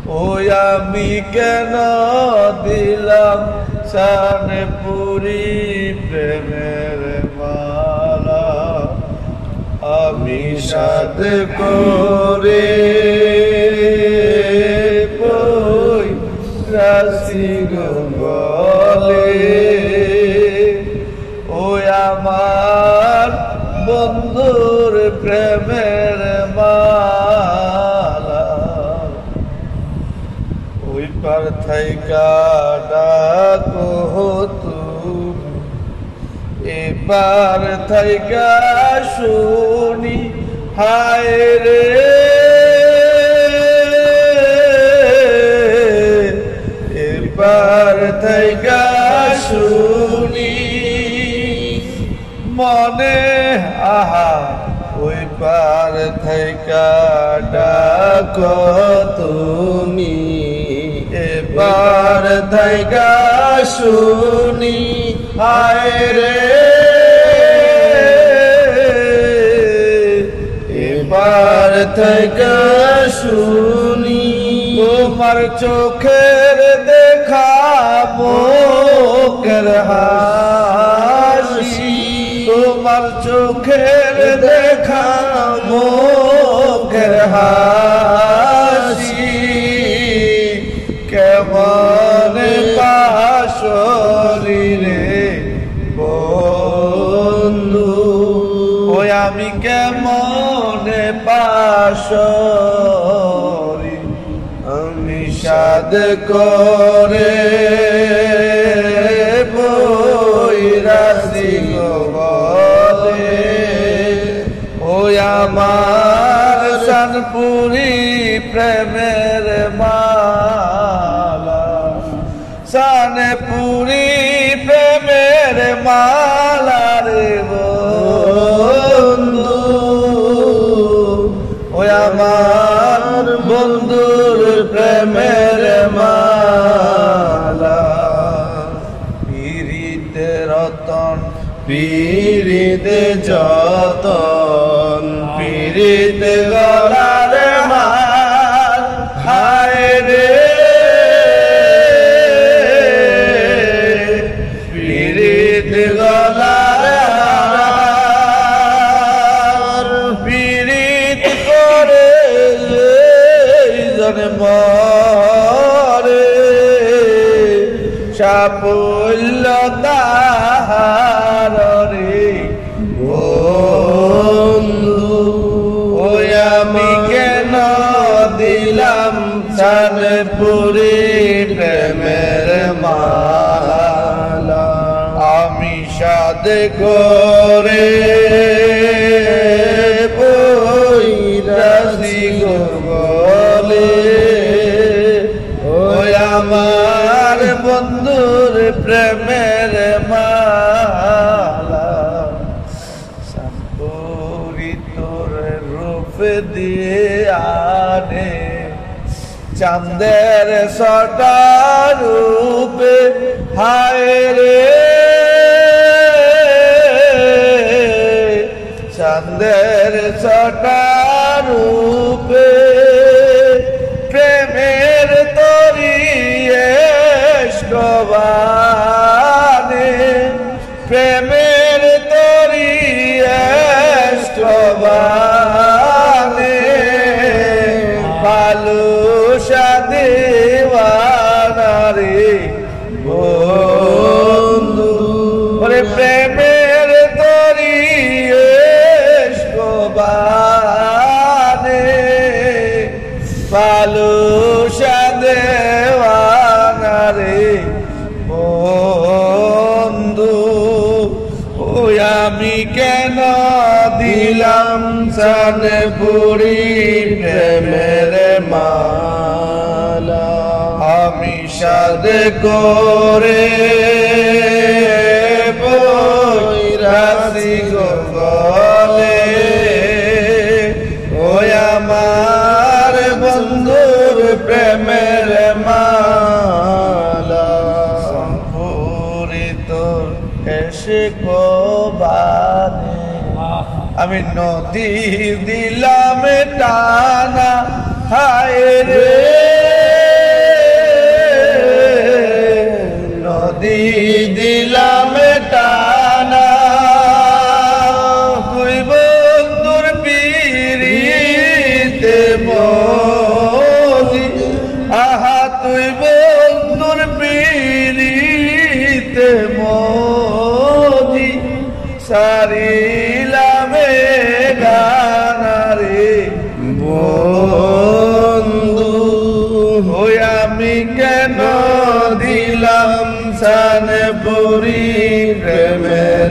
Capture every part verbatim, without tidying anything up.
ওই আমি কেন দিলাম শানপুরি প্রেমের মালা, আমি সাদ করে বই রাশি গলে। ওই আমার বন্ধুর প্রেমের মালা, ওই পার থাইকা ডাকো তুমি, এবার থাইকা শুনি হায় রে। এবার থাইকা শুনি মনে আহা, ওই পার থাইকা ডাকো তুমি, এবার থাইকা শুনি হায় রে। এবার থাইকা শুনি তোমার চোখের দেখা মুখের হাসি, তোমার চোখের দেখা মুখের হাসি, কেমন পাশরি রে বন্ধু, ওই আমি কেমন পাশরি, আমি সাদ করে বই রাশি গলে। ওই আমার শানপুরি প্রেমের মালা, শানপুরি প্রেমের মালা রে বন্ধু, ওই আমার বন্ধুর প্রেমের মালা। পীড়িতে রতন পীড়িতে যতন, পীড়িতে গলার মাল হায় রে। পীড়িতে গলার হার, পীড়িত করে মরে সাফল্য তাহার রে বন্ধু, ওই আমি কেন দিলাম শানপুরি প্রেমের মালা, আমি সাদ করে বই রাশি গলে। ওই আমার বন্ধুর প্রেমের মালা, শানপুরি তোর রূপ দিয়ে আনে, চাঁদের সটা রূপে হায় রে। চাঁদের সটা রূপে প্রেমের তরি এষ্টবানে, প্রেমের তরি এষ্টবানে, ভালোবাসা দেওয়ানা রে বন্ধু, ওরে প্রেমের তরি এষ্টবানে, ভালোবাসা দেওয়ানা রে বন্ধু, ওই আমি কেন দিলাম শানপুরি প্রেমের মালা, আমি সাদ করে বই রাশি গলে। ওই আমার বন্ধুর প্রেমের মালা, শানপুরি তোর এসে কোবানে, আমি নদী দিলাম টানা হায় রে। তুই বন্ধুর পিড়িতে মজি সারিলামে গানারে বন্ধু ওই আমি কেন দিলাম সানে পুরি প্রেমের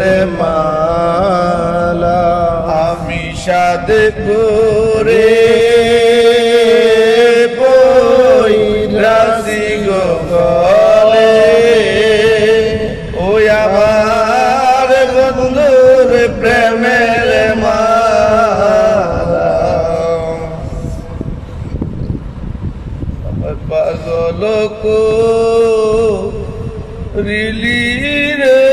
মালা আমি সাদ করে বই রাশি গো গলে ওই আমার বন্ধুর প্রেমের মালা আমার পাগল কো রিলি রে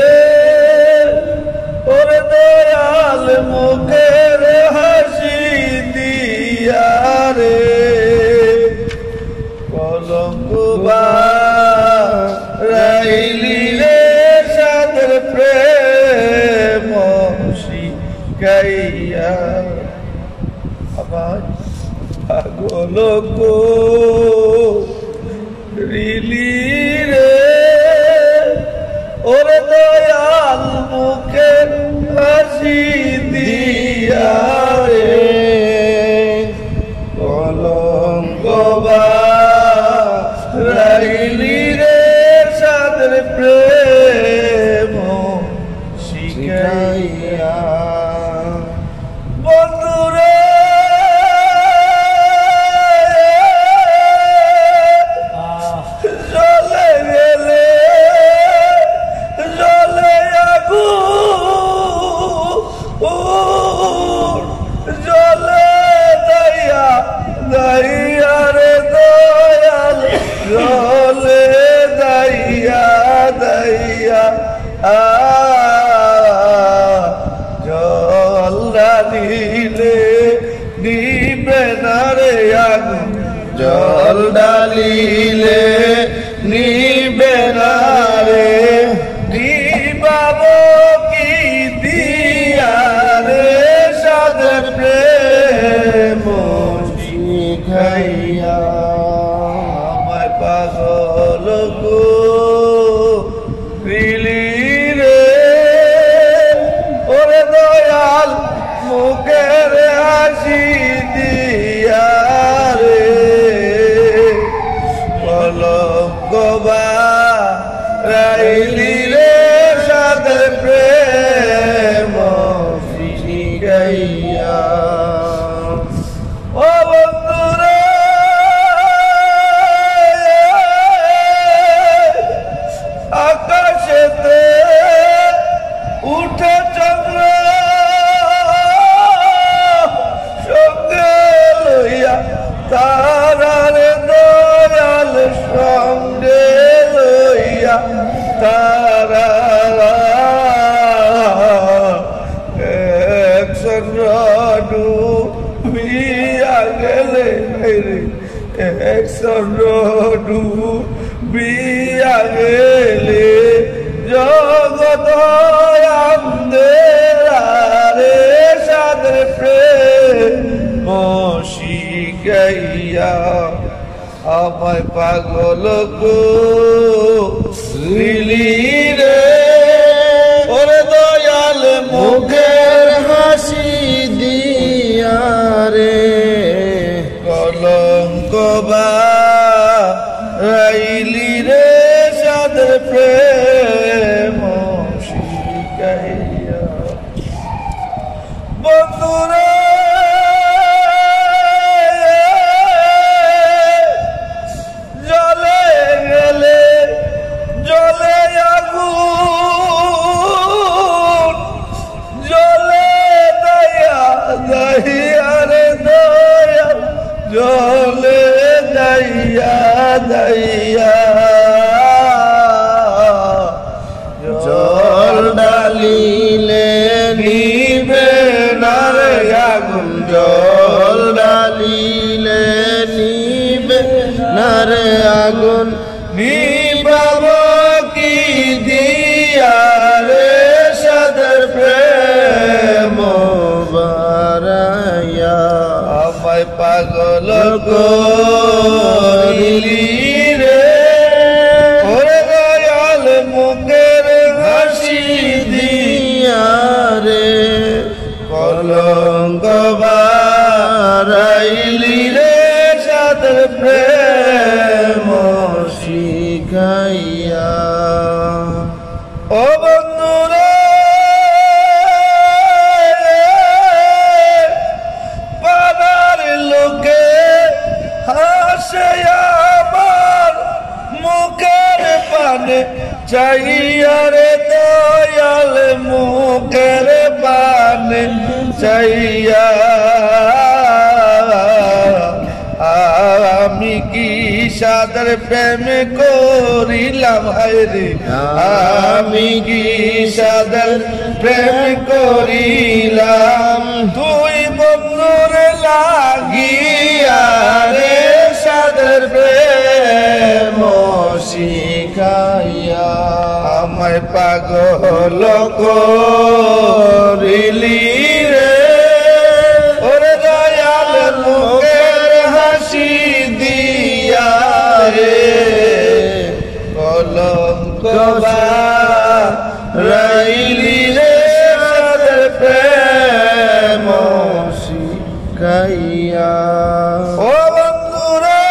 ওরে দয়াল মুখের হাসি দিয়া রে কলঙ্ক রাইলি রে সাদের প্রেম শিখাইয়া আমার পাগল কো রিলি রে ওরে দয়াল মুখের হাসি দিয়া রে কলঙ্ক রাইলি রে সাদের প্রেম শিখাইয়া বন্ধুরে জলে গেলে জলে আগুন জলে দয়া দয়া রে দয়াল জলে দয়া দয়া আ জল ডালিলে নিবে না রে আগুন জল ডালিলে নিবে না রে নিবাবো কি দিয়া রে সাদের প্রেম শিখাইয়া আমায় পাগল গো রিলি রে ওরে দয়াল মুখের হাসি দিয়া রে কলঙ্ক রাইলি রে সাদের প্রেম শিখাইয়া ও বন্ধুরে আকাশেতে উঠে চন্দ্র সঙ্গে লইয়া তারার দয়াল সঙ্গে লইয়া তারা এক চন্দ্র ডুবিয়া গেলে এক চন্দ্র ডুবিয়া গেলে জগৎ আন্দেরারে সাদের প্রেম শিখাইয়া আমায় পাগল গো রিলি রে ওরে দয়াল মুখের হাসি দিয়া রে কলঙ্ক রাইলি রে সাদের প্রেম শিখাইয়া বন্ধুরে জলে গেলে জলে আগুন জলে দয়া দয়া রে দয়া জলে দয়া দয়া জল ডালিলে নিবে না রে আগুন জল ডালিলে নিবে না রে আগুন নিবাব কি দিয়া রে সাদের প্রেম আমায় পাগল করিলি রে পানে চাইয়া রে দয়াল মুখের পানে চাইয়া আমি কি সাদর প্রেম করিলাম হায়রে আমি কি সাদর প্রেম করিলাম তুই বন্ধুর লাগিয়া রে সাদর প্রেম শিখাইয়া আমায় পাগল করিলি রে ওরে দয়াল মুখের হাসি দিয়া রে কলঙ্ক বারাইলি রে সাদর প্রেম শিখাইয়া ও বন্ধুরে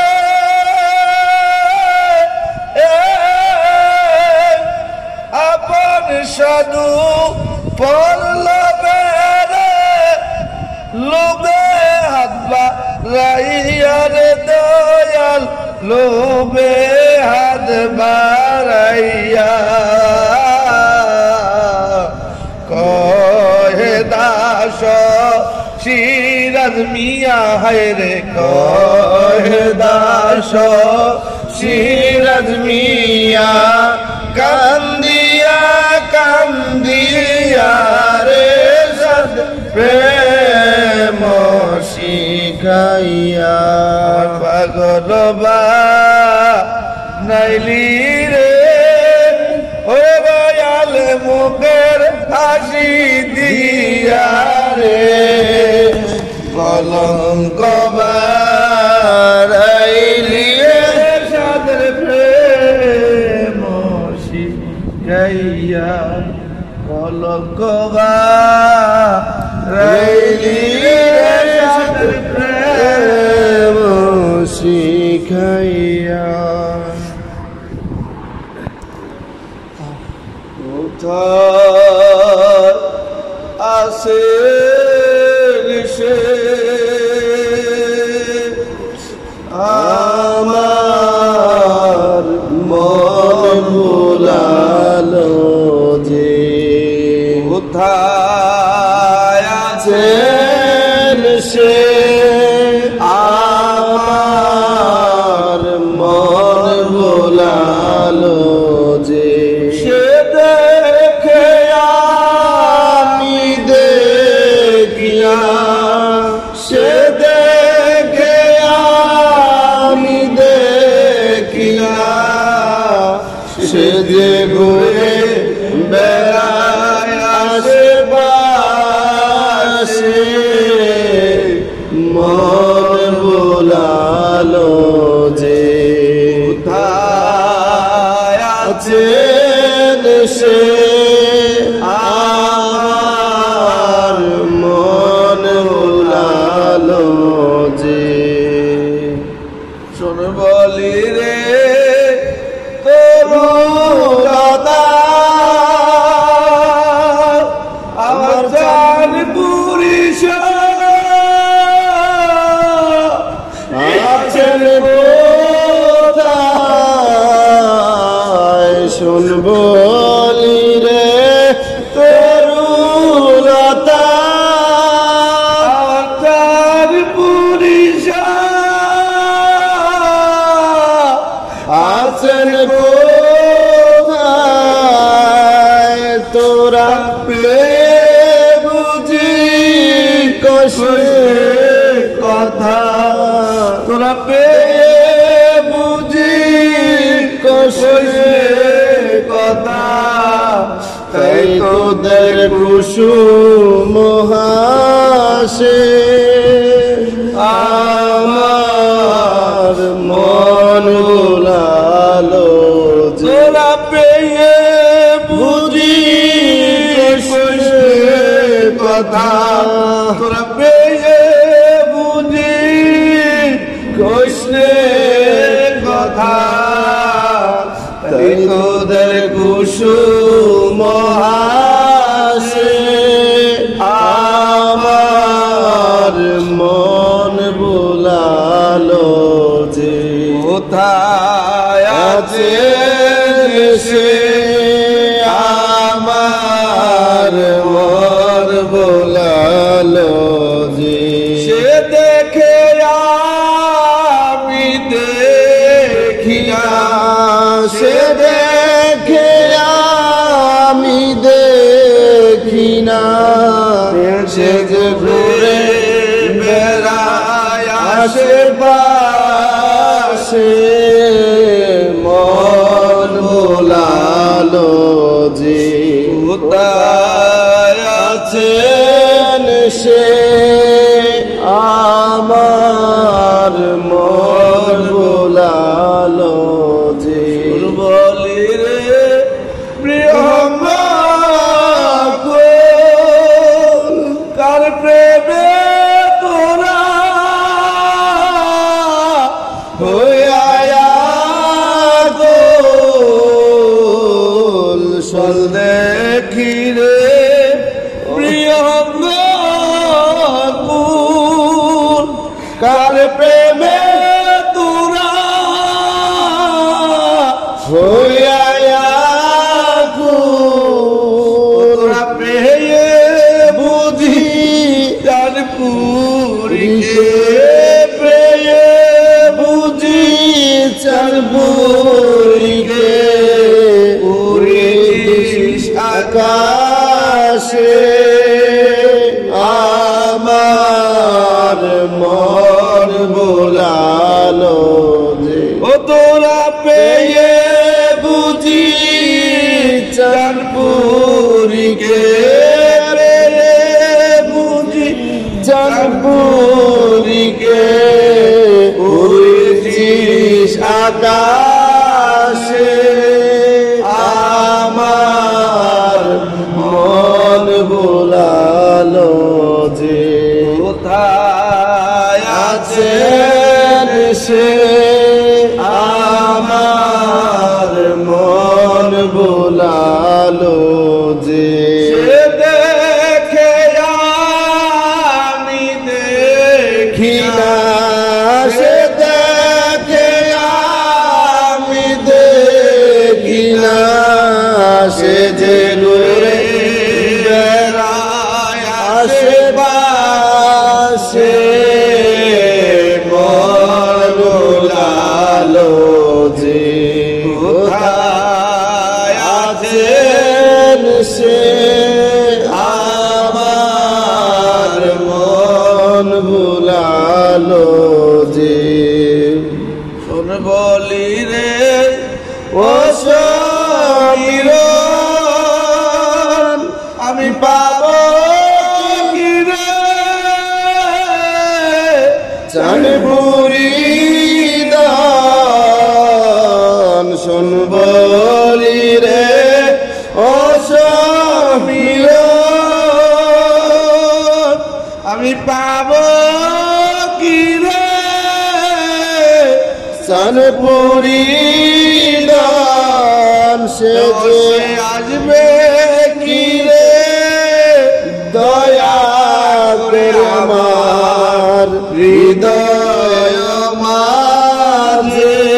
আপন সাধু পল্লবে লোবে হাত বাড়াইয়া রে দয়াল লোবে হাত বাড়াইয়া কহে দাস সিরাজ মিয়া হায়রে কহে দাস সিরাজ মিয়া কান্দিয়া কান্দিয়া রে সাদ প্রেম শিখাইয়া পাগল বানাইলি রে ও দয়াল মুখের হাসি দিয়া রে কলঙ্ক বারাইলি রে সাদর প্রেম শিখাইয়া কলঙ্ক বারাইলি রে সাদর প্রেম শিখাইয়া কোথায় আসে সে আমার মন ভুলালো যে কোথায় আছেন সে আমার মন ভুলালো যে সে দেখে আমি দেখিয়া সে দেখে আমি দেখিয়া সে যে ঘুরে বেড়ায় আশেপাশে মন ভোলালো যে কোথায় আছেন সে আমার মন ভোলালো যে শোন বলি রে তরুলতা আমার জান পুরিশ আছেন কোথায় শোন বলি রে তরুলতা আমার জান পুরিশ আছেন কোথায় তোরা পেয়ে বুঝি কষে কথা তোরা পেয়ে বুঝি কষে কথা তাই তোদের কুসুম হাসে আমার মন ভোলালো তোরা পেয়ে বুঝি কথা তোরা পেয়ে বুঝি কৃষ্ণে কথা তাই তোদের কুসুম হাসে আমার মন ভোলালো যে কোথা কোথায় আছেন সে আমার মন ভোলালো যে সে দেখে আমি দেখি না সে দেখে আমি দেখি না সে যে ঘুরে বেড়ায় আশেপাশে মন ভোলালো যে কোথায় আছেন সে আমার মন ভোলালো যে বলি রে প্রিয় কার প্রেমে তোরা হইয়া গোল সল দেখি রে প্রিয় কার প্রেমে তোরা হইয়া তোরা পেয়ে বুঝি তার পুরীকে পেয়ে বুঝি চার পুরীকে উড়িস আকাশে আমার মন ভোলালো যে ও তোরা পেয়ে বুঝি চাঁদপুরীকে পেয়ে বুঝি চাঁদপুরীকে উড়িস আকাশে আমার মন ভোলালো যে কোথায় আছেন সে আমার মন ভোলালো যে সে দেখে আমি দেখি না সে দেখে আমি দেখি না সে যে ঘুরে বেড়ায় আশেপাশে মন ভোলালো যে কোথায় আছেন সে আমার মন ভোলালো যে শোন বলি রে ও সমীর আমি পাবো কি রে চাঁদপুরি দান শোন বলি রে ও সমীর আমি পাবো কি রে চাঁদপুরি দান সে যে আসবে কি রে দয়া করে আমার হৃদয় মাঝে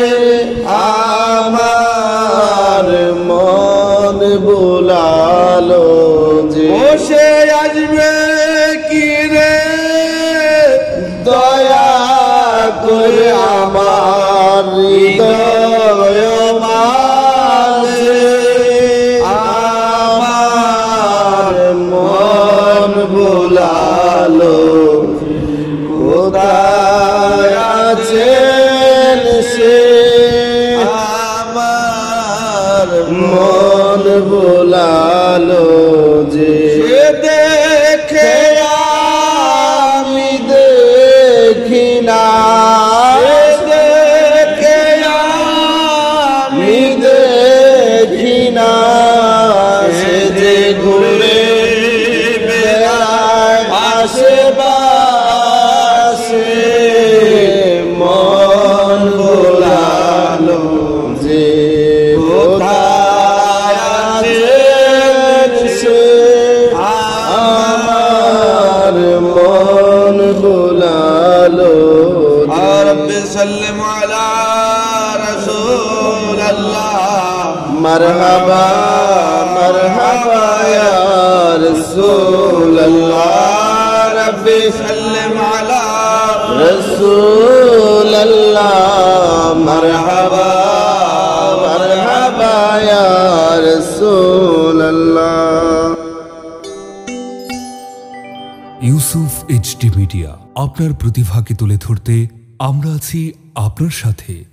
আমার মন ভোলালো যে সে আসবে কি রে দয়া করে আমার হৃদয় মাঝে আমার মন ভোলালো কোথায় আছেন সে আমার মন ভোলালো যে দেখে আমি দেখি না দেখে আমি দেখি না সে যে ঘুরে বেড়ায় আশেপাশে মন ভোলালো যে কোথায় আছেন সে আমার মন ভোলালো। রব্বি সাল্লিম আলা मरहबा मरहबा या रसूल अल्लाह रब्बी सल्लिम अला रसूल अल्लाह मरहबा मरहबा या रसूल अल्लाह। ইউসুফ এইচডি মিডিয়া আপনার প্রতিভাকে তুলে ধরতে আমরা আছি আপনার সাথে।